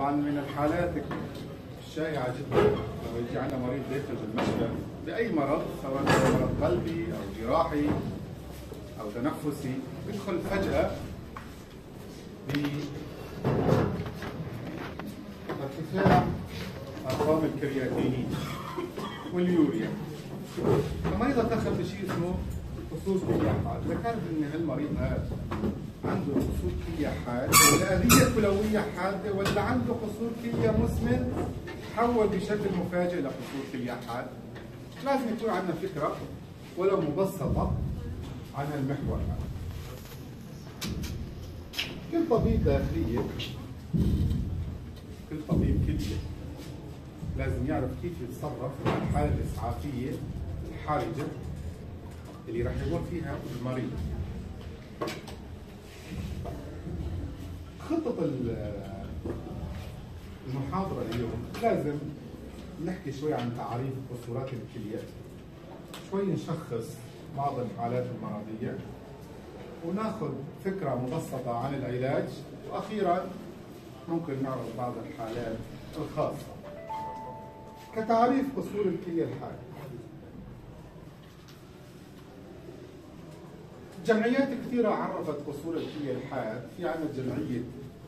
طبعا من الحالات الشائعه جدا لو يجي عندنا مريض داخل بالمشفى باي مرض، سواء كان مرض قلبي او جراحي او تنفسي، يدخل فجاه بارتفاع ارقام الكرياتينين واليوريا. المريض دخل بشيء اسمه قصور كلية حاد. اذا كان ان هالمريض هذا عنده قصور كلية حاد ولا اذية كلوية حادة ولا عنده قصور كلية مزمن تحول بشكل مفاجئ لقصور كلية حاد، لازم يكون عندنا فكرة ولو مبسطة عن المحور هذا. كل طبيب داخلية، كل طبيب كلية لازم يعرف كيف يتصرف مع الحالة الإسعافية الحرجة اللي راح يمر فيها المريض. خطة المحاضرة اليوم لازم نحكي شوي عن تعريف قصورات الكليات، شوي نشخص بعض الحالات المرضية، وناخذ فكرة مبسطة عن العلاج، وأخيرا ممكن نعرض بعض الحالات الخاصة. كتعريف قصور الكلية الحاد، جمعيات كثيرة عرفت قصور الكلية الحاد. في عندنا جمعية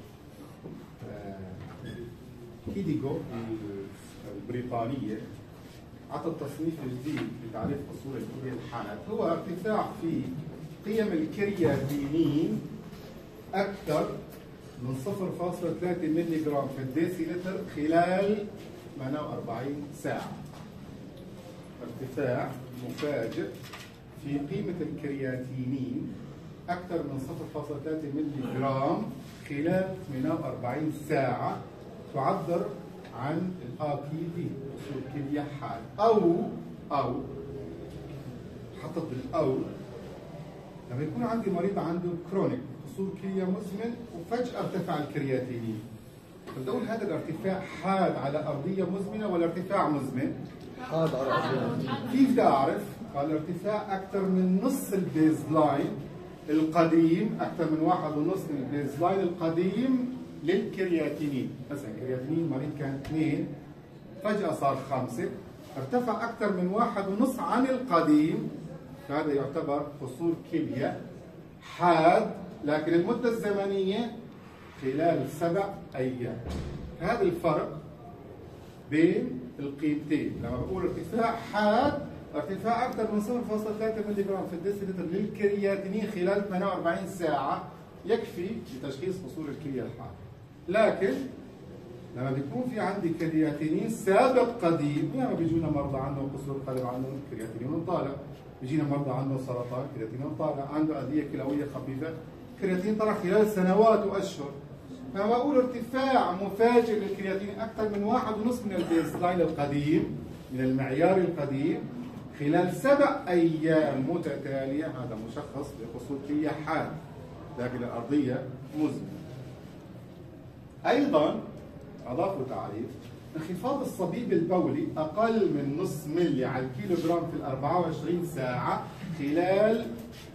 كيديغو البريطانية عطت تصنيف جديد لتعريف قصور الكلية الحاد، هو ارتفاع في قيم الكرياتينين أكثر من 0.3 ملي جرام في الديسيلتر خلال 48 ساعة. ارتفاع مفاجئ في قيمة الكرياتينين أكثر من 0.3 ملي جرام خلال 48 ساعة تعبر عن الAKD قصور كلية حاد. أو حطت بالأو لما يكون عندي مريض عنده كرونيك قصور كلية مزمن وفجأة ارتفع الكرياتينين، بدي أقول هذا الارتفاع حاد على أرضية مزمنة ولا ارتفاع مزمن؟ حاد على أرضية. كيف بدي أعرف؟ قال الارتفاع أكثر من نص البيز لاين القديم، أكثر من 1.5 من البيز لاين القديم للكرياتينين. مثلا الكرياتينين مريض كان 2 فجأة صار 5، ارتفع أكثر من 1.5 عن القديم، فهذا يعتبر قصور كلية حاد، لكن المدة الزمنية خلال 7 أيام. هذا الفرق بين القيمتين. لما بقول ارتفاع حاد، ارتفاع أكثر من 0.3 ملي جرام في الديسيلتر للكرياتينين خلال 48 ساعة يكفي لتشخيص قصور الكلية الحاد. لكن لما بيكون في عندي كرياتينين سابق قديم، يعني بيجونا مرضى عنده قصور قلب، عنده كرياتينين طالع، بيجينا مرضى عنده سرطان كرياتينين طالع، عنده أذية كلوية خفيفة كرياتين طلع خلال سنوات وأشهر. فلما بقول ارتفاع مفاجئ للكرياتين أكثر من 1.5 من البيز لاين القديم، من المعيار القديم، خلال 7 أيام متتالية، هذا مشخص بقصور كلية حاد لكن الأرضية مزمنة. أيضا أضافوا تعريف: انخفاض الصبيب البولي أقل من نص ملي على الكيلو جرام في 24 ساعة خلال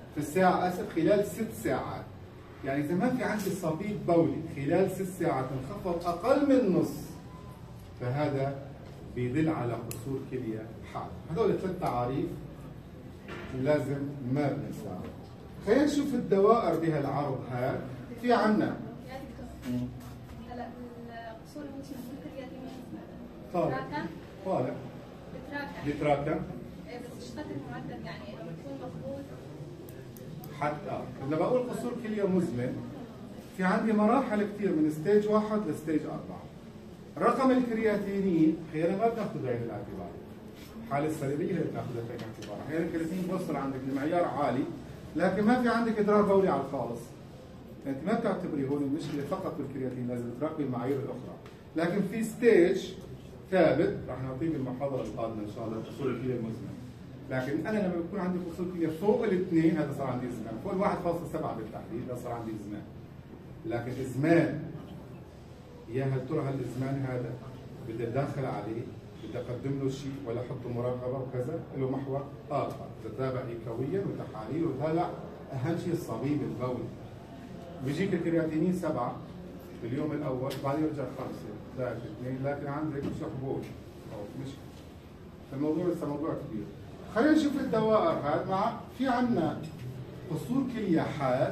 6 ساعات. يعني إذا ما في عندي صبيب بولي خلال 6 ساعات انخفض أقل من نص، فهذا بيدل على قصور كلية حاد. هذول 3 تعاريف لازم ما بننساهم. خلينا نشوف الدوائر بهالعرض هذا. في عنا هلا القصور المزمن الكرياتينين طالع بيتراكم بس ايش قدر المعدل، يعني لما يكون مفقود حتى لما بقول قصور كلية مزمن في عندي مراحل كثير من ستيج 1 لستيج 4. رقم الكرياتينين احيانا ما بناخذه بعين الاعتبار، الحالة السريرية اللي بناخذها بعين الاعتبار، احيانا الكرياتينين بوصل عندك لمعيار عالي لكن ما في عندك ادرار بولي على الخالص. انت ما بتعتبري هون المشكلة فقط بالكرياتين، لازم تراقبي المعايير الاخرى. لكن في ستيج ثابت رح نعطيه بالمحاضرة القادمة ان شاء الله قصور الكلية المزمن. لكن انا لما بيكون عندي قصور كلية فوق ال2 هذا صار عندي ازمان، فوق ال1.7 بالتحديد هذا صار عندي ازمان. لكن ازمان يا هل ترى هالازمان هذا بدي ادخل عليه، بدي اقدم له شيء ولا احط مراقبه وكذا، له محور اخر، تتابع ايكويا وتحاليل وتابع اهم شيء الصبيب البولي. بيجيك الكرياتينين 7 اليوم الاول بعدين يرجع 5 3 2 لكن عندك حبوب او مش الموضوع لسه موضوع كبير. خلينا نشوف الدوائر هذا مع في عندنا قصور كليه حاد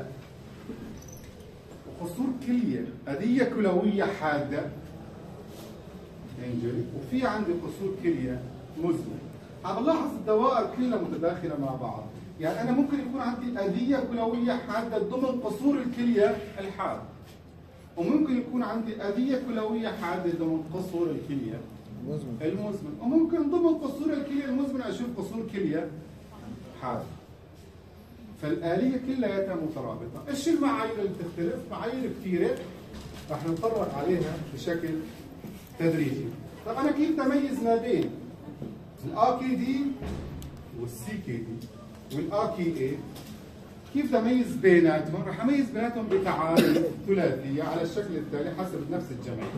وقصور كليه أذية كلويه حاده انجري، وفي عندي قصور كليه مزمنه. عم بلاحظ الدوائر كلها متداخله مع بعض، يعني انا ممكن يكون عندي أذية كلويه حاده ضمن قصور الكليه الحاد، وممكن يكون عندي أذية كلويه حاده ضمن قصور الكليه المزمن، وممكن ضمن قصور الكليه المزمن اشوف قصور كليه حاده. فالآلية كلها مترابطة. ايش المعايير اللي بتختلف؟ معايير كثيرة رح نتطرق عليها بشكل تدريجي. طب انا كيف تميز ما بين الآكي دي والسي كي دي والآكي اي؟ كيف تميز بيناتهم؟ رح اميز بيناتهم بتعاريف ثلاثية على الشكل التالي حسب نفس الجمعية.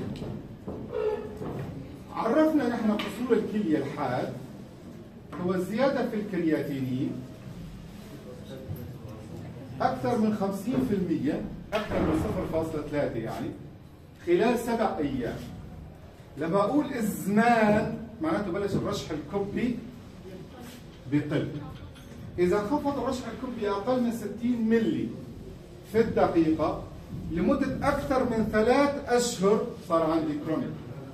عرفنا نحن قصور الكلية الحاد هو الزيادة في الكرياتينين أكثر من 50%، أكثر من 0.3 يعني خلال 7 أيام. لما أقول الزمان معناته بلش الرشح الكبي بقل. إذا خفض الرشح الكبي أقل من 60 ملي في الدقيقة لمدة أكثر من 3 أشهر صار عندي كرونيك.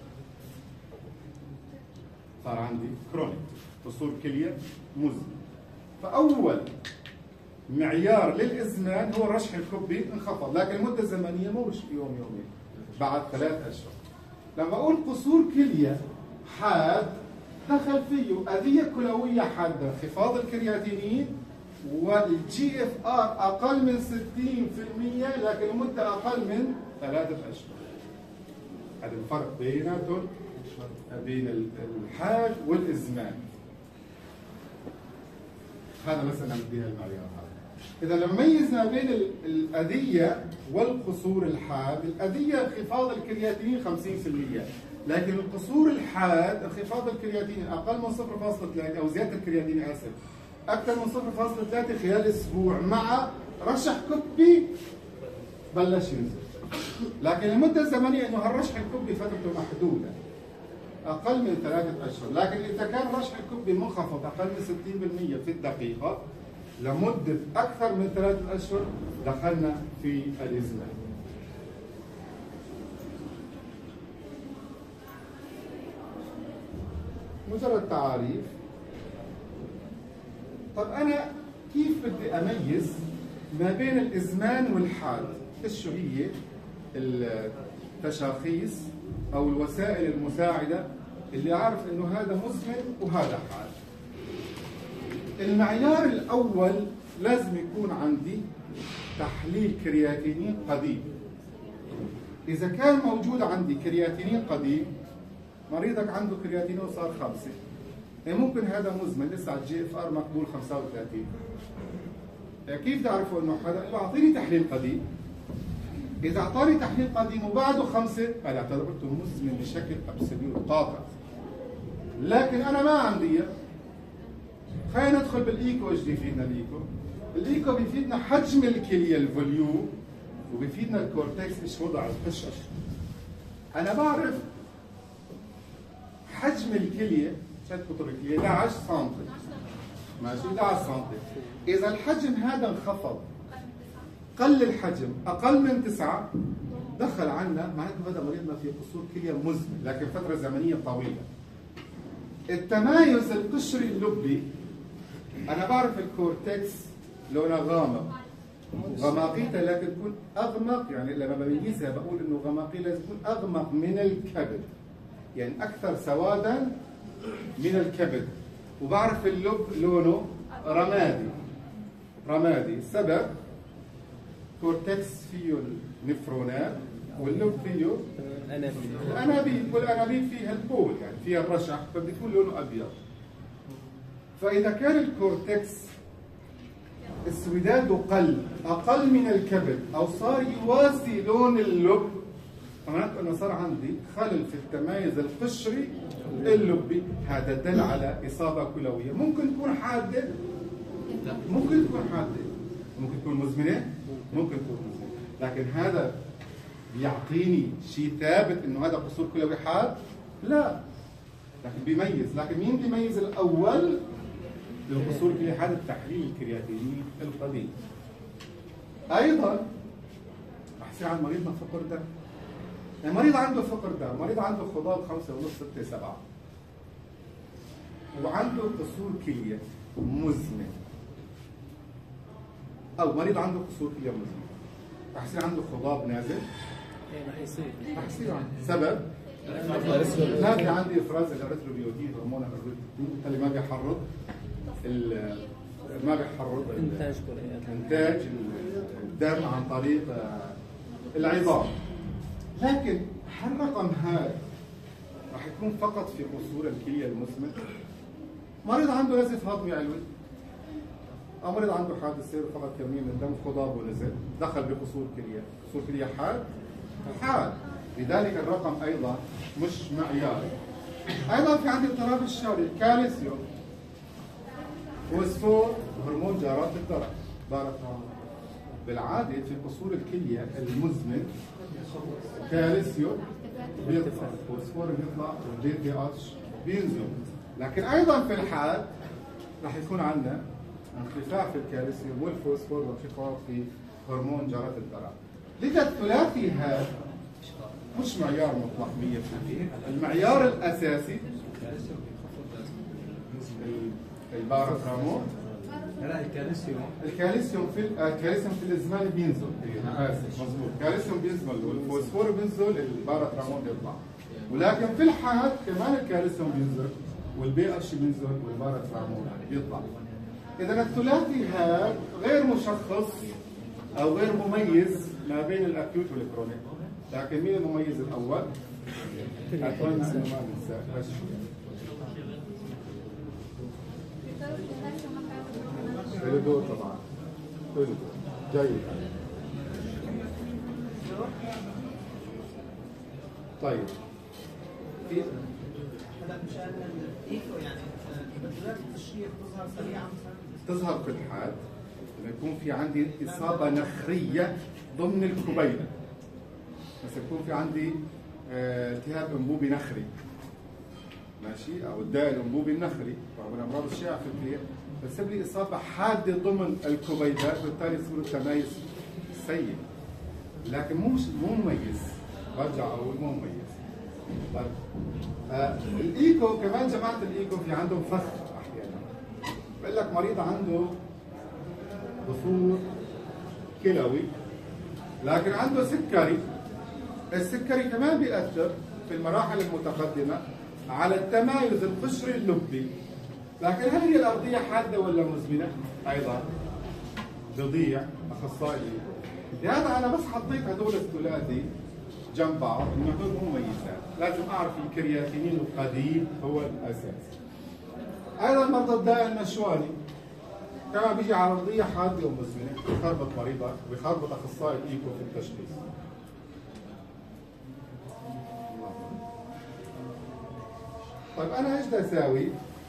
صار عندي كرونيك قصور كلية مزمن. فأول معيار للإزمان هو الرشح الكبي انخفض، لكن المدة الزمنية مش يوم يومين، بعد 3 أشهر. لما أقول قصور كلية حاد دخل فيه أذية كلوية حادة، انخفاض الكرياتينين والجي اف ار أقل من 60% لكن المدة أقل من 3 أشهر. هذا الفرق بيناتهم بين الحاد والإزمان. هذا مثلا بدينا المعيار هذا. إذا لما ميزنا بين الأذية والقصور الحاد، الأذية انخفاض الكرياتينين 50%، لكن القصور الحاد انخفاض الكرياتينين أقل من 0.3 أو زيادة الكرياتين آسف أكثر من 0.3 خلال أسبوع مع رشح كبي بلش ينزل. لكن المدة الزمنية إنه هالرشح الكبي فترته محدودة أقل من 3 أشهر، لكن إذا كان الرشح الكبي منخفض أقل من 60% في الدقيقة لمدة أكثر من 3 أشهر دخلنا في الإزمان. مجرد تعاريف. طب أنا كيف بدي أميز ما بين الإزمان والحاد؟ إيش هي التشاخيص أو الوسائل المساعدة اللي أعرف إنه هذا مزمن وهذا حاد؟ المعيار الأول لازم يكون عندي تحليل كرياتينين قديم. إذا كان موجود عندي كرياتينين قديم، مريضك عنده كرياتينين صار 5، يعني ممكن هذا مزمن لسه على الجي اف ار مقبول 35. كيف تعرفوا إنه هذا؟ أعطيني تحليل قديم. إذا أعطاني تحليل قديم وبعده 5 أنا اعتبرته مزمن بشكل أبسوليوت قاطع. لكن أنا ما عندي. خلينا ندخل بالايكو. ايش بيفيدنا الايكو؟ الايكو بيفيدنا حجم الكليه الفوليوم، وبيفيدنا الكورتكس ايش وضع القشر. انا بعرف حجم الكليه، شد قطر الكليه 11 سم ماشي 11 سم. اذا الحجم هذا انخفض قل الحجم اقل من 9 دخل عنا معناته هذا مريضنا في قصور كليه مزمن لكن فتره زمنيه طويله. التمايز القشري اللبي أنا بعرف الكورتكس لونها غامق غماقيتها لكن تكون أغمق، يعني لما بميزها بقول إنه غماقية لازم تكون أغمق من الكبد، يعني أكثر سوادا من الكبد. وبعرف اللب لونه رمادي. السبب كورتكس فيه النفرونات واللب فيه الأنابيب، والأنابيب فيها البول يعني فيها الرشح فبيكون لونه أبيض. فإذا كان الكورتكس اسوداده أقل من الكبد أو صار يوازي لون اللب، معناته أنه صار عندي خلل في التمايز القشري اللبي. هذا دل على إصابة كلوية. ممكن تكون حادة، ممكن تكون مزمنة، لكن هذا بيعطيني شيء ثابت انه هذا قصور كلوي حاد؟ لا، لكن بيميز. لكن مين بيميز الاول للقصور الكلوي حاد؟ التحليل الكرياتيني القديم. ايضا رح يصير عند مريضنا فقر دم. يعني مريض عنده فقر دم، مريض عنده خضاب 5.5 6 7 وعنده قصور كليه مزمن، او مريض عنده قصور كليه مزمن، رح يصير عنده خضاب نازل. رح يصير عنده سبب ما في عندي افراز الاريثروبيوتين، هرمون الاريثروبيوتين اللي ما بيحرض انتاج الدم عن طريق العظام. لكن هالرقم هذا رح يكون فقط في قصور الكليه المزمن. مريض عنده نزف هضمي علوي، او مريض عنده حادث سير فقط كميه من الدم، خضاب ونزل، دخل بقصور كليه، قصور كليه حاد. لذلك الرقم ايضا مش معياري. ايضا في عندي اضطراب الشوري، كالسيوم، فوسفور، هرمون جارات الدرق، بارك الله. بالعاده في قصور الكليه المزمن كالسيوم بيطلع، فوسفور بيطلع، والدي بي اتش بينزل. لكن ايضا في الحاد رح يكون عندنا انخفاض في الكالسيوم والفوسفور وانخفاض في هرمون جارات الدرق. لذا الثلاثي هذا مش معيار مطلق 100%. المعيار الاساسي الباراترامون. لا الكالسيوم في الازمان بينزل. انا اسف، مضبوط، الكالسيوم بينزل والفوسفور بينزل، الباراترامون بيطلع. ولكن في الحاد كمان الكالسيوم بينزل والبي اتش بينزل والباراترامون بيطلع. اذا الثلاثي هذا غير مشخص او غير مميز ما بين الاكيوت والكرونيك. لكن مين المميز الاول؟ اتمنى انه ما ننسى بس الهدوء طبعا. الهدوء جيد. طيب في هلا مشان الايكو يعني بدلات التشريح تظهر سريعا، تظهر في الحال لما يكون في عندي اصابه نخريه ضمن الكبيله. بس يكون في عندي التهاب انبوبي نخري، ماشي، او الداء الانبوبي النخري وهو من الامراض الشائعه في الكليه، بتسبب لي اصابه حاده ضمن الكبيدات وبالتالي يصير التمايز سيء. لكن مو مميز، برجع اقول مو مميز. طيب الايكو كمان، جماعه الايكو في عندهم فخ احيانا. بقول لك مريض عنده قصور كلوي لكن عنده سكري. السكري كمان بيأثر في المراحل المتقدمه على التمايز القشري اللبي. لكن هل هي الارضيه حاده ولا مزمنه؟ ايضا بضيع اخصائي. لهذا انا بس حطيت هذول الثلاثي جنب بعض انه هدول مميزات، لازم اعرف الكرياتينين القديم هو الاساس. ايضا مرضى الداء المشواني كمان بيجي على ارضيه حاده ومزمنه، بيخربط مريضه وبيخربط اخصائي الايكو في التشخيص. طيب انا ايش بدي اساوي؟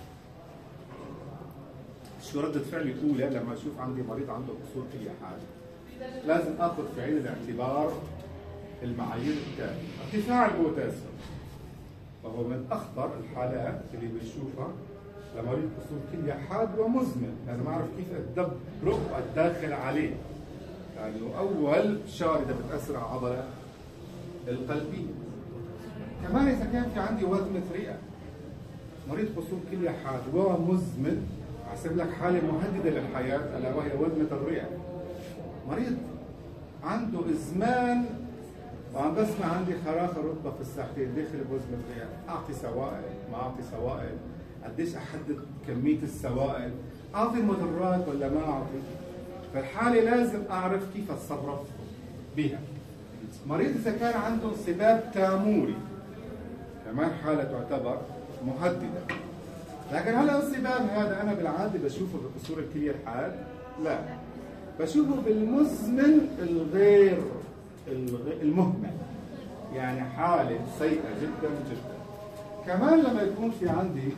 شو ردة فعلي الأولى لما أشوف عندي مريض عنده قصور كلية حادة؟ لازم آخذ في عين الاعتبار المعايير التالية. ارتفاع البوتاسيوم، وهو من أخطر الحالات اللي بنشوفها لمريض قصور كلية حاد ومزمن. لازم أعرف كيف أدبره الداخل عليه، لأنه أول شاردة بتأثر على العضلة القلبية. كمان إذا كان في عندي وزمة رئة، مريض قصور كلية حاد ومزمن أحسب لك حالة مهددة للحياة ألا وهي وزمة الرئة. مريض عنده إزمان وعم بسمع عندي خراخة رطبة في الساحتين داخل بوزمة الرئة، أعطي سوائل ما أعطي سوائل، قديش أحدد كمية السوائل، أعطي مضرات ولا ما أعطي. فالحالة لازم أعرف كيف أتصرف بها. مريض إذا كان عنده انصباب تاموري كمان حالة تعتبر مهددة. لكن هل الانصباب هذا انا بالعاده بشوفه بقصور الكليه الحاد؟ لا، بشوفه بالمزمن الغير المهمل، يعني حاله سيئه جدا جدا. كمان لما يكون في عندي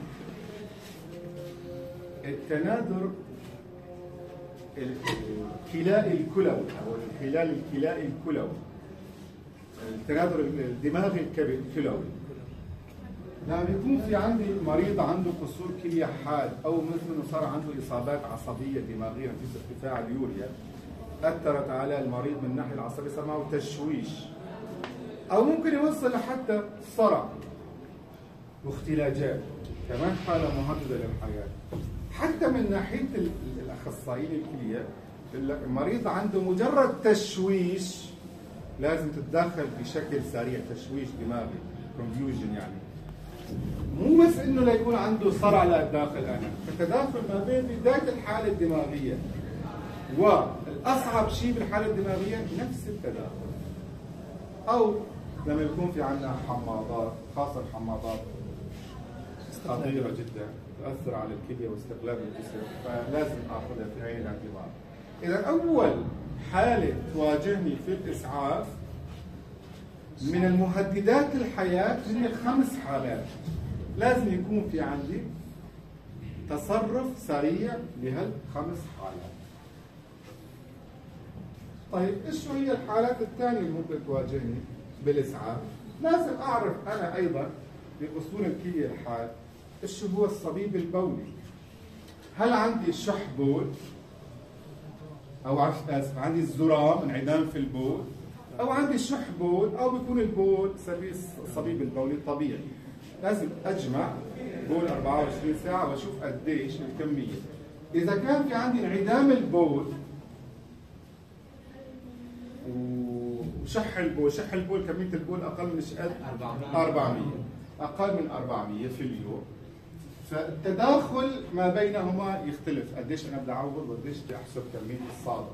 التنادر الكلائي الكلوي او الخلال الكلائي الكلوي، التنادر الدماغي الكلوي. لما يكون في عندي مريض عنده قصور كلية حاد او مثل انه صار عنده اصابات عصبيه دماغيه نتيجه ارتفاع اليوريا اثرت على المريض من الناحيه العصبيه، صار معه تشويش او ممكن يوصل لحتى صرع واختلاجات، كمان حاله مهدده للحياه. حتى من ناحيه الاخصائيين الكليه المريض عنده مجرد تشويش لازم تتدخل بشكل سريع، تشويش دماغي كونفيوجن يعني. مو بس انه ليكون عنده صرع للداخل، انا التداخل ما بين بدايه الحاله الدماغيه والاصعب شيء بالحاله الدماغيه نفس التداخل. او لما يكون في عندنا حماضات، خاصه الحماضات خطيره جدا تؤثر على الكليه واستقلال الجسم، فلازم اخذها في عين الاعتبار. اذا اول حاله تواجهني في الاسعاف من المهددات الحياه هي 5 حالات، لازم يكون في عندي تصرف سريع لهال5 حالات. طيب ايش هي الحالات الثانيه اللي ممكن تواجهني بالاسعاف؟ لازم اعرف انا ايضا بقصور الكليه الحاد ايش هو الصبيب البولي. هل عندي شح بول او عندي الزرام انعدام في البول، او عندي شح بول، او بيكون البول سبيل الصبيب البولي طبيعي. لازم اجمع بول 24 ساعه واشوف قديش الكميه. اذا كان في عندي انعدام البول وشح البول، شح البول كميه البول اقل من قد 400 اقل من 400 في اليوم، فالتداخل ما بينهما يختلف، قديش انا بدي اعوض وقديش بدي احسب كميه الصادر.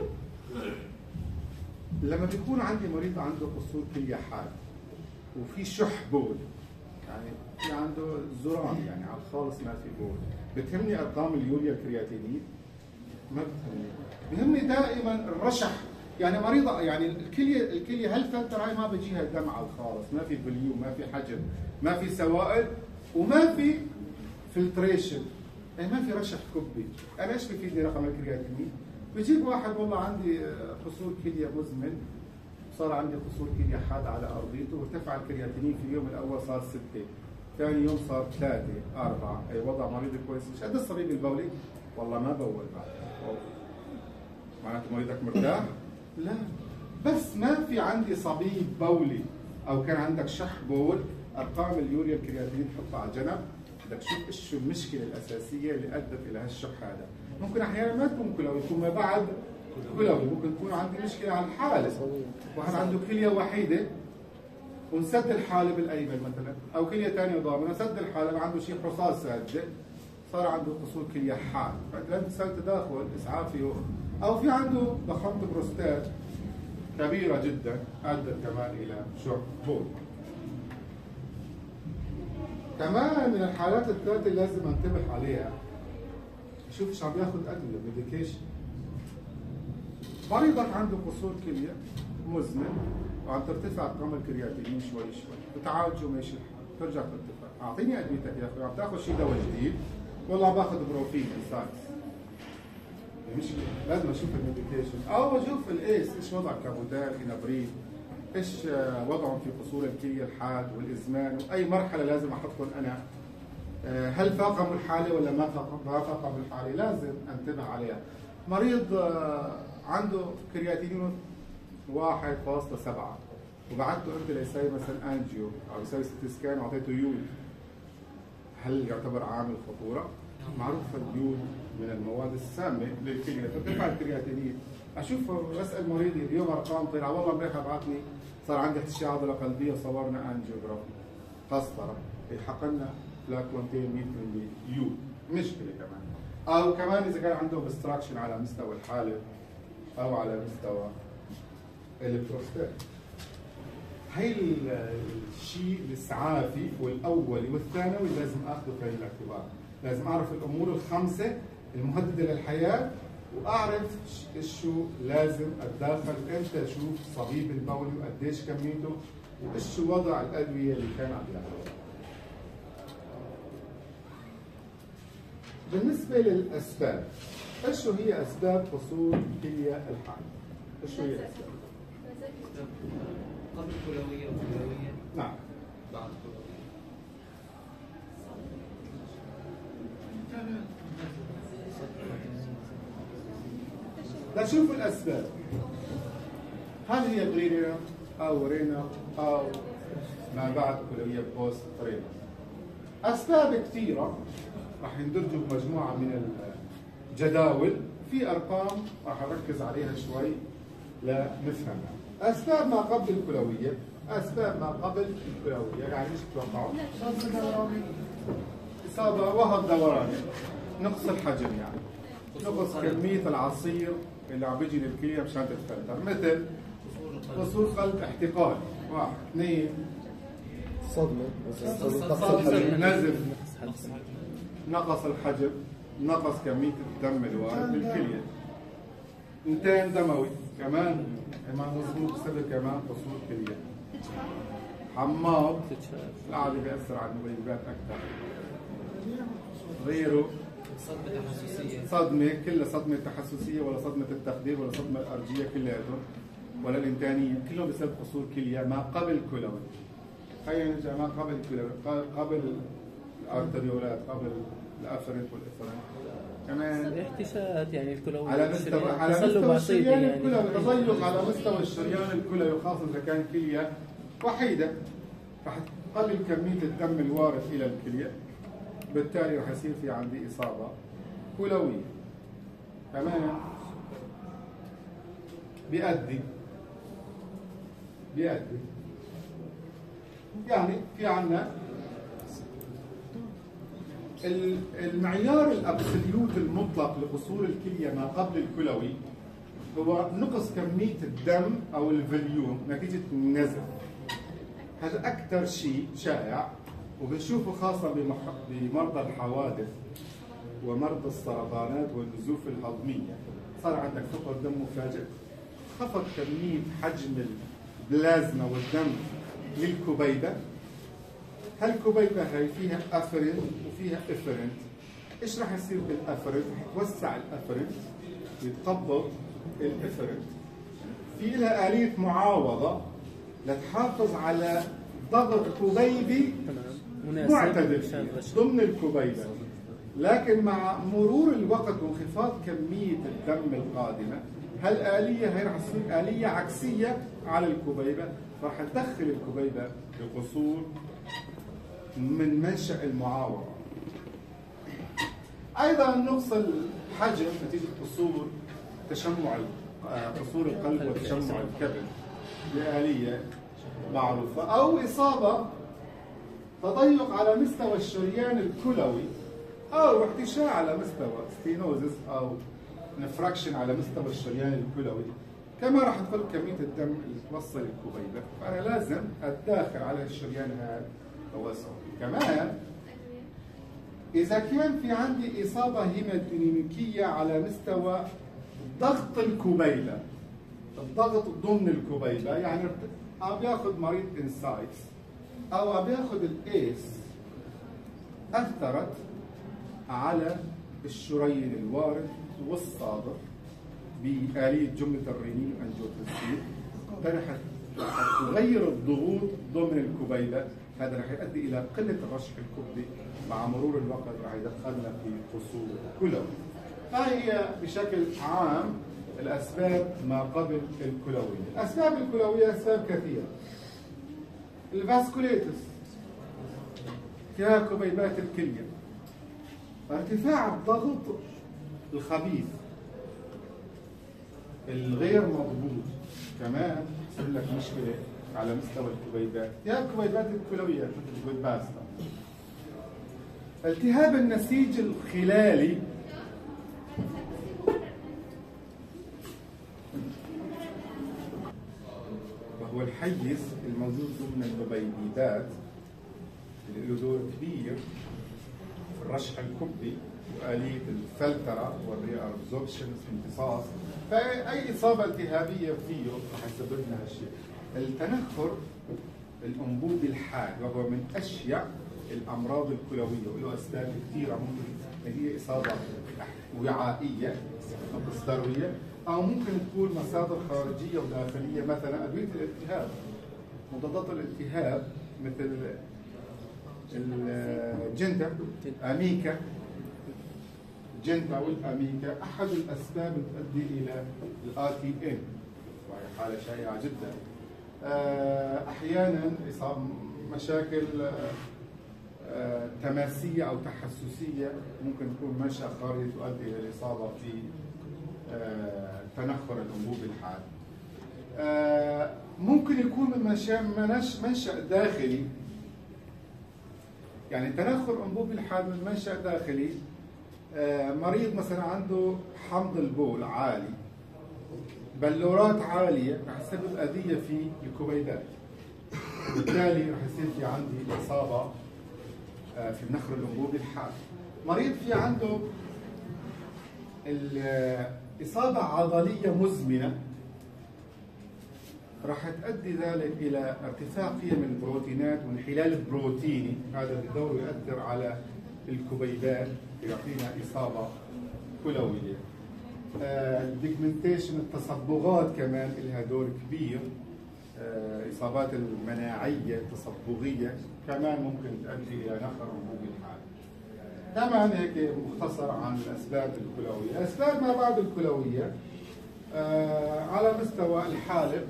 لما بيكون عندي مريض عنده قصور كليه حاد وفي شح بول، يعني في عنده زرام يعني على الخالص ما في بول، بتهمني ارقام اليوريا الكرياتينين؟ ما بتهمني، بهمني دائما الرشح. يعني مريضه يعني الكليه هالفتره هاي ما بيجيها دم على الخالص، ما في فوليوم، ما في حجم، ما في سوائل، وما في فلتريشن، يعني ما في رشح كبي. انا ايش بفيدني رقم الكرياتينين؟ بجيب واحد والله عندي قصور كليه مزمن، صار عندي قصور كليه حاد على ارضيته، وارتفع الكرياتينين في اليوم الاول صار 6، ثاني يوم صار 3 4، اي وضع مريض كويس. مش قد الصبيب البولي؟ والله ما بول بعد. معناته مريضك مرتاح؟ لا، بس ما في عندي صبيب بولي او كان عندك شح بول، ارقام اليوريا الكرياتينين تحطها على جنب، بدك تشوف ايش شو المشكله الاساسيه اللي ادت الى هالشح هذا. ممكن احيانا ما تكون كلوي، يكون ما بعد كلوي، ممكن تكون عندي مشكله على الحالب، واحد عنده كليه وحيده ونسد الحالب الايمن مثلا، او كليه ثانيه ضامنه سد الحالب، عنده شيء حصاد ساده، صار عنده قصور كليه حاد، فلازم تسوي تداخل اسعافي، او في عنده ضخامه بروستات كبيره جدا ادت كمان الى شح بول. كمان من الحالات الثالثه اللي لازم انتبه عليها، شوف ايش عم ياخذ ادويه ميديكيشن. مريضك عنده قصور كليه مزمن وعم ترتفع ارقام الكرياتينين شوي شوي، بتعالجه ماشي الحال، ترجع ترتفع، اعطيني ادويتك يا اخوي، عم تاخذ شيء دواء جديد، والله باخذ بروفين انسايدز. مشكله، لازم اشوف الميديكيشن او اشوف الايس، ايش وضع كابوتال انابرين، ايش وضعهم في قصور الكليه الحاد والازمان، واي مرحله لازم احطهم انا. هل فاقموا الحاله ولا ما فاقموا الحاله؟ لازم انتبه عليها. مريض عنده كرياتينين 1.7 وبعته انت ليسوي مثلا انجيو او يسوي سيتي سكان واعطيته يود، هل يعتبر عامل خطوره؟ معروف اليود من المواد السامه للكليه، ترتفع الكرياتينين. اشوف بسال مريضي اليوم ارقام طلع، والله امبارح بعثني صار عندي احتشاء عضله قلبيه، صورنا انجيوغرافي قسطره، حقنا فلاكونتين 100% يود، مشكله كمان. او كمان اذا كان عنده obstruction على مستوى الحالب او على مستوى البروستات. هي الشيء الاسعافي والاولي والثانوي لازم اخذه في عين الاعتبار، لازم اعرف الامور ال5 المهدده للحياه، واعرف شو لازم اتداخل امتى، اشوف صبيب البولي وقديش كميته، وايش وضع الادويه اللي كان عم ياخذها. بالنسبه للاسباب، ايش هي اسباب قصور كليه الحاد؟ ايش هي الاسباب؟ قبل كلوية وكلوية نعم. بعد كلوية. نشوف الأسباب. هل هي برينر أو رينر أو ما بعد كلوية بوست رينر؟ أسباب كثيرة راح يندرجوا بمجموعة من الجداول، في أرقام راح أركز عليها شوي لنفهمها. أسباب ما قبل الكلوية، أسباب ما قبل الكلوية، يعني ايش تتوقعوا؟ إصابة وهب دوراني، نقص الحجم يعني، نقص كمية العصير اللي عم بيجي للكلية مشان تتفلتر، مثل قصور قلب احتقان، واحد، اثنين صدمة صدمة، نزف، نقص الحجم، نقص كمية الدم الوارد بالكلية، انتان دموي كمان مظبوط بسبب كمان قصور كلية، حماض القعدة بيأثر على المبيبات أكثر، غيره صدمة تحسسية، صدمة، كلها صدمة تحسسية ولا صدمة التخدير ولا صدمة الأرجية كلياتهم ولا الإنتانية، كلهم بسبب قصور كلية ما قبل كلوي. خلينا نرجع ما قبل كلوي، قبل الأرتريولات، قبل الأفرنت والإفرنت كمان الاحتشاءات يعني الكلوي على مستوى الشريان الكلوي، تضيق على مستوى الشريان الكلوي، خاصة إذا كان كلية وحيدة رح تقلل كمية الدم الوارد إلى الكلية، بالتالي رح يصير في عندي إصابة كلوية. كمان بيؤدي يعني في عندنا المعيار الابسوليوت المطلق لقصور الكليه ما قبل الكلوي هو نقص كميه الدم او الفوليوم نتيجه النزف. هذا اكثر شيء شائع وبنشوفه خاصه بمرضى الحوادث ومرضى السرطانات والنزوف الهضميه. صار عندك فقر دم مفاجئ، خفض كميه حجم البلازما والدم للكبيبه. هالكبيبه هي فيها افرنت وفيها افرنت. ايش راح يصير بالافرنت؟ راح يتوسع الافرنت ويتقبض الافرنت. في لها آلية معاوضة لتحافظ على ضغط كبيبي معتدل ضمن الكبيبة، لكن مع مرور الوقت وانخفاض كمية الدم القادمة هالآلية هي راح تصير آلية عكسية على الكبيبة، راح تدخل الكبيبة بقصور من منشأ المعاوضة. أيضا نقص الحجم نتيجة قصور تشمع قصور القلب وتشمع الكبد بآلية معروفة، أو إصابة تضيق على مستوى الشريان الكلوي أو احتشاء على مستوى ستينوزس أو نفراكشن على مستوى الشريان الكلوي. كما راح تقل كمية الدم اللي توصل الكبيبة، فأنا لازم أتداخل على الشريان هذا توسعه. كمان إذا كان في عندي إصابة هيموديناميكية على مستوى ضغط الكبيبة، الضغط ضمن الكبيبة، يعني عم بياخذ مريض انسايتس أو عم بياخذ الإيس، أثرت على الشريان الوارد والصادر بآلية جملة الرينين أنجيوتنسين، رح تغير الضغوط ضمن الكبيبة. هذا رح يؤدي إلى قلة الرشح الكبدي، مع مرور الوقت رح يدخلنا في قصور كلوي. هي بشكل عام الأسباب ما قبل الكلوية. أسباب الكلوية أسباب كثيرة. الفاسكوليتس فيها كبيبات الكلية، ارتفاع الضغط الخبيث الغير مضبوط كمان يسبب لك مشكلة على مستوى الكبيبات، يا الكبيبات الكلوية مثل الباستا. التهاب النسيج الخلالي وهو الحيز الموجود ضمن الكبيبات اللي له دور كبير في الرشح الكبدي وآلية الفلترة والريابزوربشن امتصاص. فأي إصابة التهابية فيه رح يسبب لنا هالشيء. التنخر الأنبوبي الحاد وهو من أشيع الأمراض الكلوية وله أسباب كثيرة، ممكن هي إصابة وعائية مصدرية، أو ممكن تكون مصادر خارجية وداخلية، مثلا أدوية الالتهاب مضادات الالتهاب مثل الجنتا أميكا. الجنتا والأميكا أحد الأسباب تؤدي إلى الATM، وهي حالة شائعة جدا. أحيانا مشاكل تماسية أو تحسسية ممكن تكون منشأ خارجي تؤدي إلى الإصابة في تنخر الأنبوب الحاد. ممكن يكون من منشأ داخلي، يعني تنخر أنبوب الحاد من منشأ داخلي. مريض مثلا عنده حمض البول عالي، بلورات عالية رح تسبب أذية في الكبيدات، بالتالي رح يصير في عندي إصابة في النخر الأنبوبي الحاد. مريض في عنده إصابة عضلية مزمنة راح تؤدي ذلك إلى ارتفاع قيم البروتينات وانحلال البروتيني، هذا بدوره يؤثر على الكبيبات يعطينا إصابة كلوية. البيجمنتيشن التصبغات كمان لها دور كبير. إصابات المناعية التصبغية كمان ممكن تؤدي إلى نخر أنبوب الحاد. كمان هيك مختصر عن الأسباب الكلوية. أسباب ما بعد الكلوية على مستوى الحالب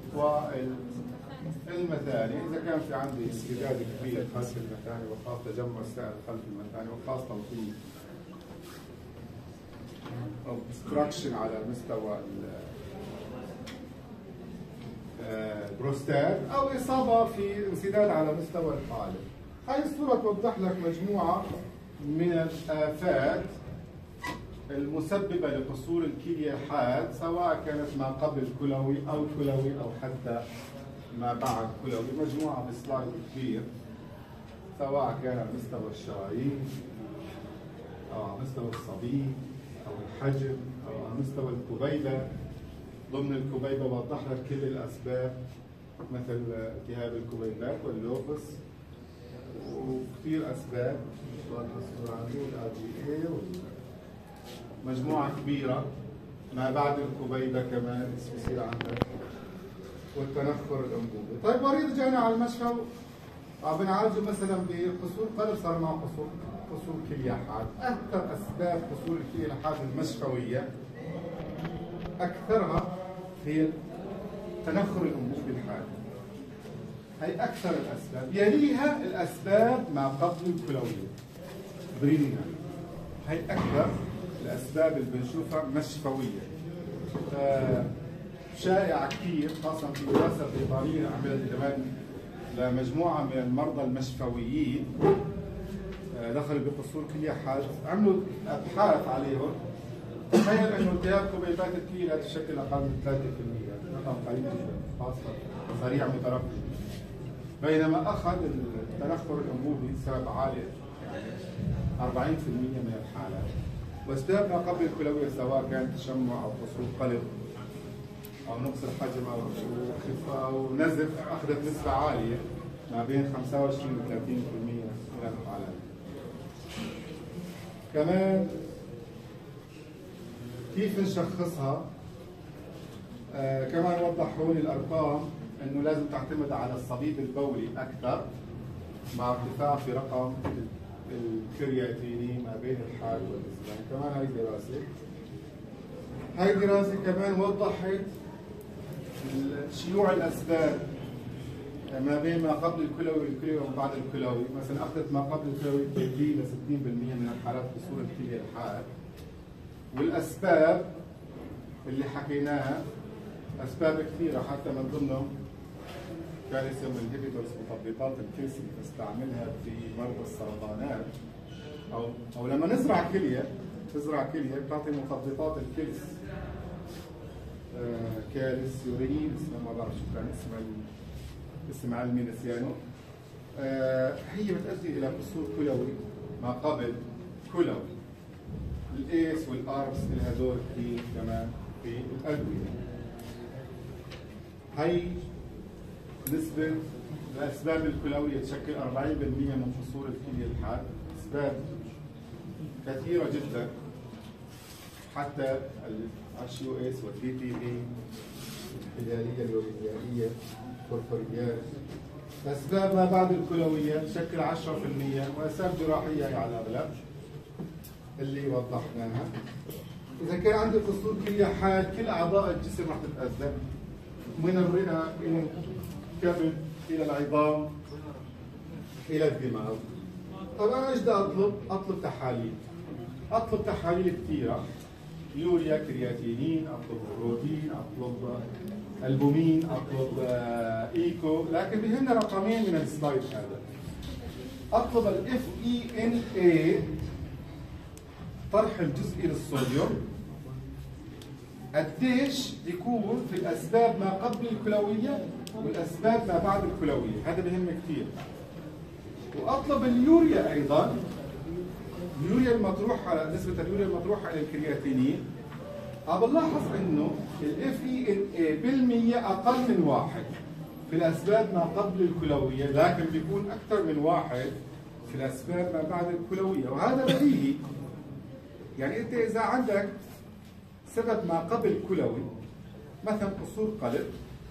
والمثاني. إذا كان في عندي انسداد كبير خلف المثاني وخاصة تجمع السائل خلف المثاني وخاصة في obstruction على مستوى البروستات أو إصابة في انسداد على مستوى الحالب. هذه الصورة توضح لك مجموعة من الآفات المسببة لقصور الكلية الحاد، سواء كانت ما قبل كلوي أو حتى ما بعد كلوي. مجموعة بسلايد كبير، سواء كان على مستوى الشرايين أو على مستوى الصبي أو الحجم أو على مستوى الكبيبة. ضمن الكبيبة وضح لك كل الأسباب مثل التهاب الكبيبات واللوبس وكثير أسباب. مجموعة كبيرة ما بعد الكبيبة كمان بصير عندك، والتنخر الأنبوبي. طيب مريض جانا على المشفى بنعالجه مثلا بقصور قلب، صار معه قصور كلية حاد. أكثر أسباب قصور الكلية الحاد المشفوية أكثرها هي تنخر الأنبوبي الحاد، هي أكثر الأسباب. يليها الأسباب ما قبل الكلوية برينينا، هي أكثر الأسباب اللي بنشوفها مشفوية. شائعة كثير، خاصة في دراسة بريطانية عملت كمان لمجموعة من المرضى المشفويين دخلوا بقصور كلية حاد، عملوا أبحاث عليهم. تخيل انه التهاب كبيبات الكلى لا تشكل اقل من 3%، رقم قليل جدا، خاصه سريع مترقب. بينما اخذ التنخر الانبوبي سبب عالي، يعني 40% من الحالات. واسباب ما قبل الكلويه سواء كان تشمع او قصور قلب او نقص الحجم او خفه او نزف اخذت نسبه عاليه ما بين 25 و 30% من الحالات. كمان كيف نشخصها؟ كمان وضحوا لي الارقام انه لازم تعتمد على الصبيب البولي اكثر مع ارتفاع في رقم الكرياتينين ما بين الحاد والاسنان. كمان هاي دراسه كمان وضحت شيوع الاسباب ما بين ما قبل الكلوي والكلوي وما بعد الكلوي. مثلا اخذت ما قبل الكلوي تؤدي ل 60% من الحالات بصوره الكليه الحاد. والاسباب اللي حكيناها اسباب كثيره، حتى من ضمنهم كالسيوم انهبيتورز، مثبطات الكلس اللي بنستعملها في مرضى السرطانات، او لما نزرع كليه بتعطي مثبطات الكلس كالسيورين، ما بعرف شو كان اسم علمي نسيانه. هي بتؤدي الى قصور كلوي ما قبل كلوي. الايس والاربس لها دور كبير كمان في الادويه. هي نسبه الاسباب الكلويه تشكل 40% من قصور الكليه الحاد. اسباب كثيره جدا، حتى الاتش يو اس والبي تي بي الحلاليه الوبيائيه بورفريات. أسباب ما بعد الكلوية تشكل 10% وأسباب جراحية على الأغلب اللي وضحناها. إذا كان عندي قصور كلية حاد كل أعضاء الجسم راح تتأذى من الرئة إلى الكبد إلى العظام إلى الدماغ. طب أنا إيش بدي أطلب؟ أطلب تحاليل. أطلب تحاليل كثيرة، يوريا، كرياتينين، أطلب بروتين، أطلب البومين، أطلب إيكو، لكن بهمنا رقمين من السلايد هذا. أطلب ال FeNA طرح الجزئي للصوديوم قديش يكون في الأسباب ما قبل الكلوية والأسباب ما بعد الكلوية، هذا بهم كثير. وأطلب اليوريا أيضا، اليوريا المطروحة، نسبة اليوريا المطروحة إلى الكرياتينين. بنلاحظ إنه ال FeNA بالمية أقل من 1 في الأسباب ما قبل الكلوية، لكن بيكون أكثر من 1 في الأسباب ما بعد الكلوية، وهذا بديهي. يعني أنت إذا عندك سبب ما قبل كلوي مثلا قصور قلب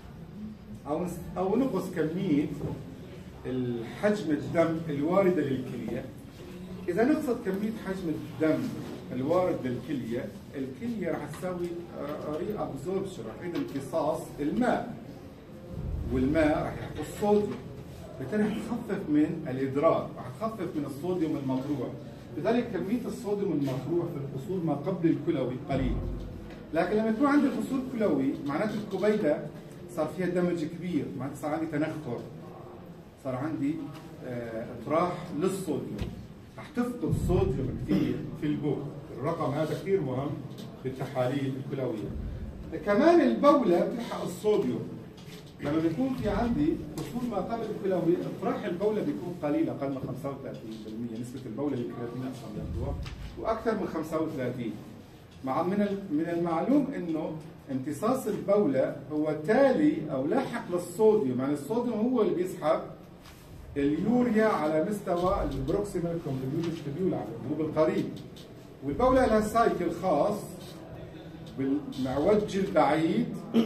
أو نقص كمية الحجم الدم الواردة للكلية، إذا نقصت كمية حجم الدم الوارد للكلية، الكلية راح تساوي ري ابزوربشن، راح يعيد امتصاص الماء، والماء راح يحط الصوديوم، بالتالي راح تخفف من الإدرار، راح تخفف من الصوديوم المطروح، لذلك كمية الصوديوم المطروح في القصور ما قبل الكلوي قليل. لكن لما يكون عندي قصور كلوي معناته الكبيدة صار فيها دمج كبير، معناته صار عندي تنخر، صار عندي اطراح للصوديوم، رح تفقد صوديوم كثير في البول. الرقم هذا كثير مهم بالتحاليل الكلوية. كمان البولة بتلحق الصوديوم، لما بيكون في عندي قصور ما قبل الكلوي اطراح البولة بيكون قليل، اقل من 35%، نسبة البولة للكرياتين اصلا بياخذوها، واكثر من 35. مع من المعلوم انه امتصاص البولة هو تالي او لاحق للصوديوم، يعني الصوديوم هو اللي بيسحب اليوريا على مستوى البروكسيمال كونفوليوتد تبيول، على الجروب القريب. والبولة لها سايكل خاص بالمعوج البعيد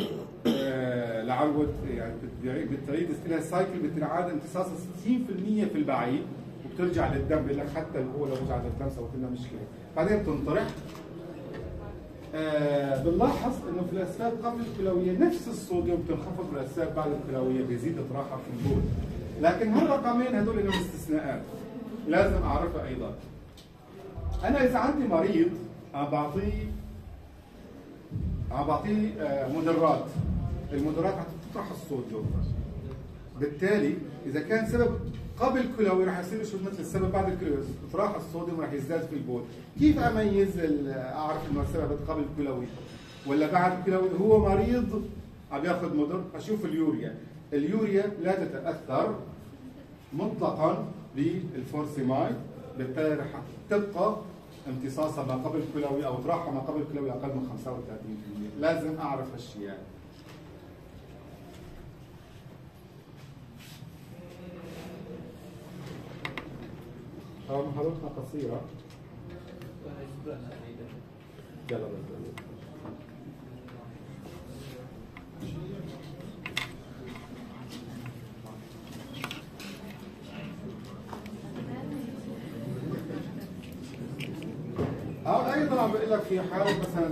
لعود، يعني بتعيد لها سايكل بتنعاد امتصاصها 60% في البعيد وبترجع للدم، بيقول لك حتى هو لو رجع للدم سوت لنا مشكله، بعدين بتنطرح. بنلاحظ انه في الاسباب قبل الكلويه نفس الصوديوم بتنخفض، في الاسباب بعد الكلويه بيزيد اطراحها في البول. لكن هالرقمين هدول لهم استثناءات لازم اعرفها ايضا. انا اذا عندي مريض عم بعطيه مدرات، المدرات عم تطرح الصوديوم، بالتالي اذا كان سبب قبل كلوي راح يصير شو مثل السبب بعد الكلوي، اطراح الصوديوم راح يزداد في البول. كيف اميز اعرف انه السبب قبل الكلوي ولا بعد الكلوي؟ هو مريض عم ياخذ مدر، اشوف اليوريا لا تتاثر مطلقا بالفورسيمايد، بالتالي راح تبقى امتصاصها ما قبل الكلوي او اطراحها ما قبل الكلوي اقل من 35%. لازم اعرف هالشيء يعني. طبعا محاضرتنا قصيرة. يلا بس. أو أيضا عم بقول لك في حالة مثلا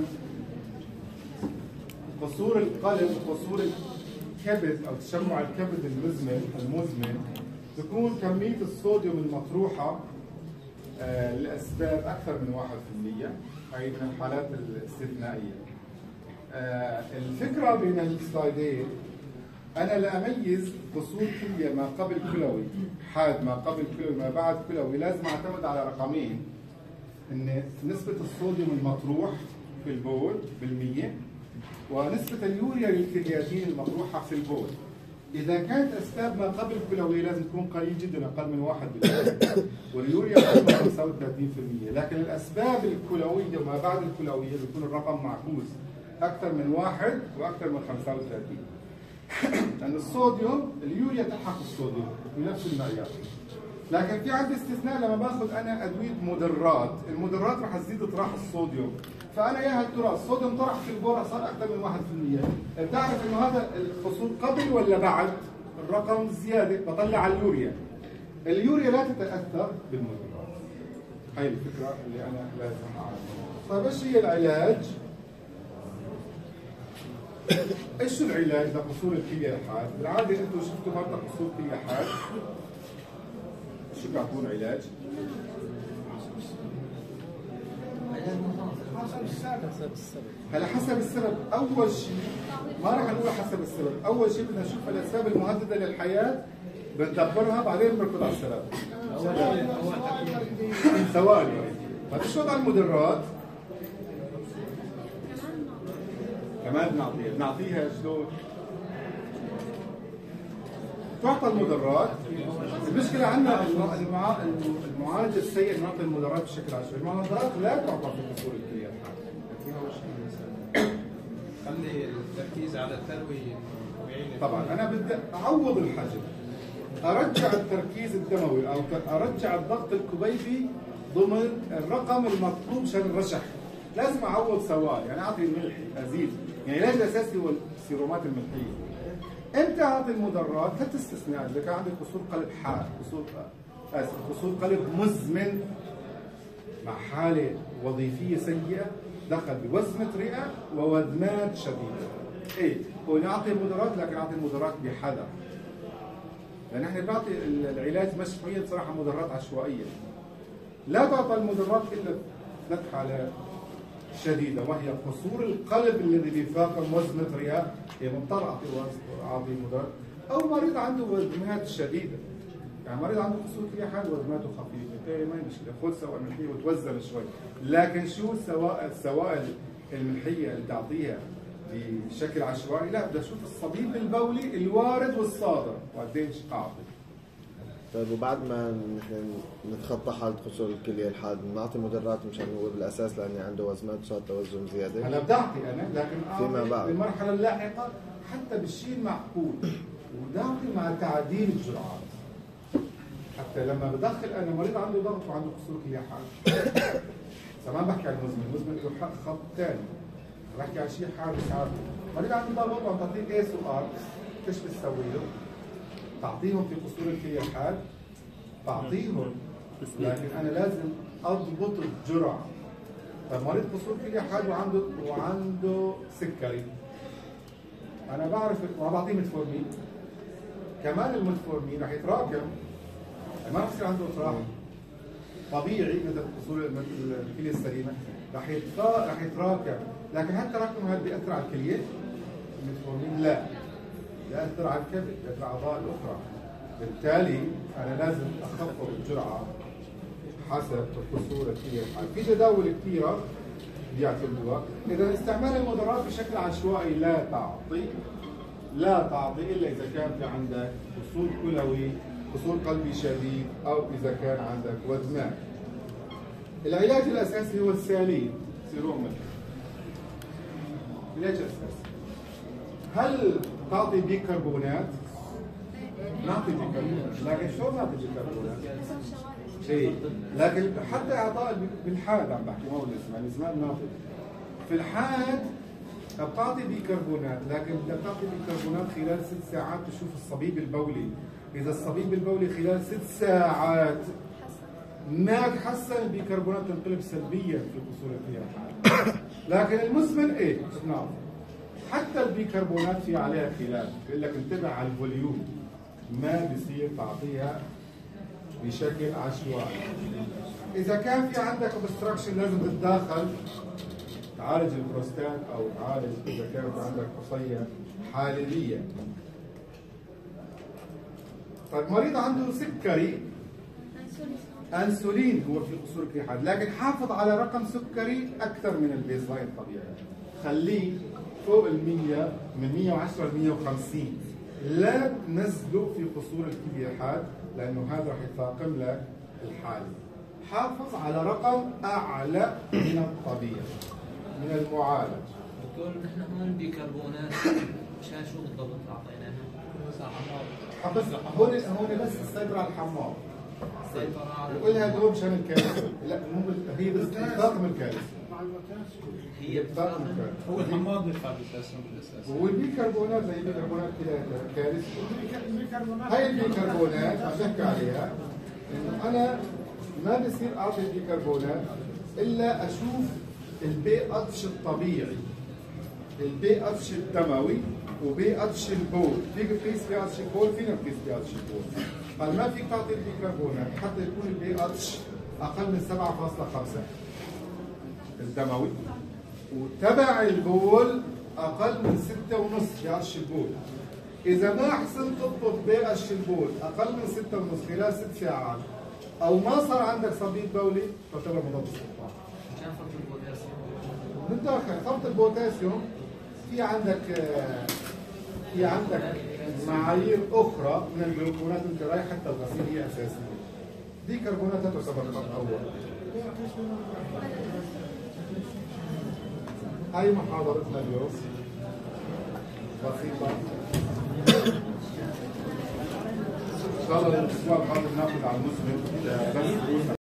قصور القلب، قصور الكبد أو تشمع الكبد المزمن تكون كمية الصوديوم المطروحة للأسباب أكثر من 1%، هي من الحالات الاستثنائية. الفكرة بين السلايدين أنا لأميز قصور كلية ما قبل كلوي حاد ما قبل كلوي ما بعد كلوي لازم أعتمد على رقمين، إن نسبة الصوديوم المطروح في البول بالمية ونسبة اليوريا للكرياتين المطروحة في البول. إذا كانت أسباب ما قبل الكلوية لازم تكون قليل جدا، أقل من 1%، واليوريا أقل من 35%، لكن الأسباب الكلوية وما بعد الكلوية بيكون الرقم معكوس، أكثر من 1 وأكثر من 35. لأن الصوديوم اليوريا تلحق الصوديوم بنفس المعيار. لكن في عندي استثناء لما باخذ أنا أدوية مدرات، المدرات راح تزيد اطراح الصوديوم، فأنا يا هل ترى الصوديوم طرح في البول صار أكثر من 1%، بتعرف إنه هذا القصور قبل ولا بعد؟ الرقم زياده بطلع على اليوريا. اليوريا لا تتاثر بالمضرات. هاي الفكره اللي انا لازم اعرفها. طيب ايش هي العلاج؟ ايش العلاج لقصور الكليه الحاد؟ بالعاده انتم شفتوا مرضى قصور كليه حاد شو بيعطون علاج؟ هلا حسب السبب. اول شيء ما راح نقول حسب السبب، اول شيء بدنا نشوف الاسباب المهدده للحياه بندبرها بعدين بنركض على السبب. ثواني. طيب شو وضع المدرات؟ كمان بنعطيها شلون؟ تعطى المدرات. المشكله عندنا المعالجه السيء نعطي المدرات بشكل عشوائي، المدرات لا تعطى في قصور الكليه. خلي التركيز على التروي طبعا انا بدي اعوض الحجم، ارجع التركيز الدموي او ارجع الضغط الكبيبي ضمن الرقم المطلوب عشان الرشح. لازم اعوض سوائل، يعني اعطي الملح ازيد، يعني العلاج الاساسي هو السيرومات الملحيه. امتى اعطي المدرات؟ ثلاث استثناءات، اذا كان عندي قصور قلب حاد، قصور قلب مزمن مع حاله وظيفيه سيئه دخل بوزمه رئه ووذمات شديده. ايه هو نعطي المدرات، لكن اعطي المدرات بحذر. لان احنا بنعطي العلاج مشروعيا بصراحه مدرات عشوائيه. لا تعطى المدرات الا ثلاث حالات شديده، وهي قصور القلب الذي بيفاقم وزمه رئه، هي مضطر اعطي مدرات، او مريض عنده وزمات شديده. يعني مريض عنده قصور كليه حاد وزماته خفيفه، ايه ما هي مشكله، خذ سوائل ملحيه وتوزن شوي، لكن شو السوائل الملحيه اللي تعطيها بشكل عشوائي؟ لا، بدي اشوف الصديد البولي الوارد والصادر وقديش اعطي. طيب وبعد ما نحن نتخطى حالة قصور الكلية الحاد بنعطي مدرات مشان هو بالاساس لاني عنده وزمات وصار توزن زياده؟ هلا بدي اعطي انا، لكن فيما بعد بالمرحله اللاحقه حتى بالشيء المعقول، وبدي اعطي مع تعديل الجرعات. حتى لما بدخل انا مريض عنده ضغط وعنده قصور كليه حاد، ما بحكي عن المزمن، المزمن له خط ثاني، بحكي عن شيء حادث عادي. مريض عنده ضغط وعم تعطيه ايس وار، ايش بتسوي له؟ تعطيهم في قصور الكليه الحاد، بعطيهم، لكن انا لازم اضبط الجرعه. فمريض قصور كليه حاد وعنده سكري، انا بعرف ما بعطيه ميتفورمين، كمان الميتفورمين رح يتراكم، ما رح يصير عنده اطراح طبيعي مثل قصور الكليه السليمه، رح يتراكم، لكن هل التراكم هذا بيأثر على الكليه؟ الميتفورمين لا، بيأثر على الكبد، بيأثر على الاعضاء الاخرى. بالتالي انا لازم اخفض الجرعه حسب قصور الكليه الحاد. في جداول كثيره بيعتمدوها. اذا استعمال المدرات بشكل عشوائي لا تعطي الا اذا كان في عندك قصور كلوي، قصور قلبي شديد، او اذا كان عندك وزمات. العلاج الاساسي هو السالين، سيروم ملح. العلاج الاساسي. هل تعطي بيكربونات؟ نعطي بيكربونات، لكن شلون نعطي بيكربونات؟ ايه، لكن حتى اعطاء بالحاد عم بحكي، ما هو الاسماء بنعطي. في الحاد بتعطي بيكربونات، لكن بدك تعطي بيكربونات خلال 6 ساعات تشوف الصبيب البولي. إذا الصبيب البولي خلال 6 ساعات ما تحسن، البيكربونات تنقلب سلبيا في قصور الكليه الحاد. لكن المزمن ايه؟ نعم. حتى البيكربونات في عليها خلاف، بيقول لك انتبه على الفوليوم، ما بصير تعطيها بشكل عشوائي. إذا كان في عندك obstruction لازم تتداخل تعالج البروستات او تعالج اذا كانت عندك قصيه حالية. طيب مريض عنده سكري، انسولين هو في قصور الكليه الحاد، لكن حافظ على رقم سكري اكثر من البيز لاين الطبيعي، خليه فوق ال 100 من 110 ل 150، لا تنزله في قصور الكليه الحاد لانه هذا راح يتفاقم لك الحاله. حافظ على رقم اعلى من الطبيعي من المعالج. دكتور نحن هون بيكربونات مشان شو بالضبط اعطيناها؟ هون بس السيطرة على الحمار. نقولها دول مشان الكالسيوم، لا مو هي بس طاقم الكالسيوم. هي بتستخدم هو الحماض بيدفع بالبوتاسيوم بالاساس. والبيكربونات زي البيكربونات كارثه. هاي البيكربونات عم بحكي عليها انه انا ما بصير اعطي البيكربونات الا اشوف البي اتش الطبيعي، البي اتش الدموي وبي اتش البول. فيك تقيس بي اتش البول، فينا نقيس بي اتش البول. قال ما فيك تعطي البيكربونات حتى يكون البي اتش اقل من 7.5 الدموي، وتبع البول اقل من 6.5 بي اتش البول. اذا ما حسنت تضبط بي اتش البول اقل من 6.5 خلال 6 ساعات او ما صار عندك صديد بولي تعتبر مضاد استقطاع. كان فرط البوتاسيوم بالداخل فرط البوتاسيوم في عندك معايير اخرى من البيكربونات انت رايح حتى الغسيل هي اساسيه. بيكربونات تعتبر خط اول. هاي محاضرتنا اليوم بسيطه. ان شاء الله الاسبوع القادم ناخذ على المسلم بس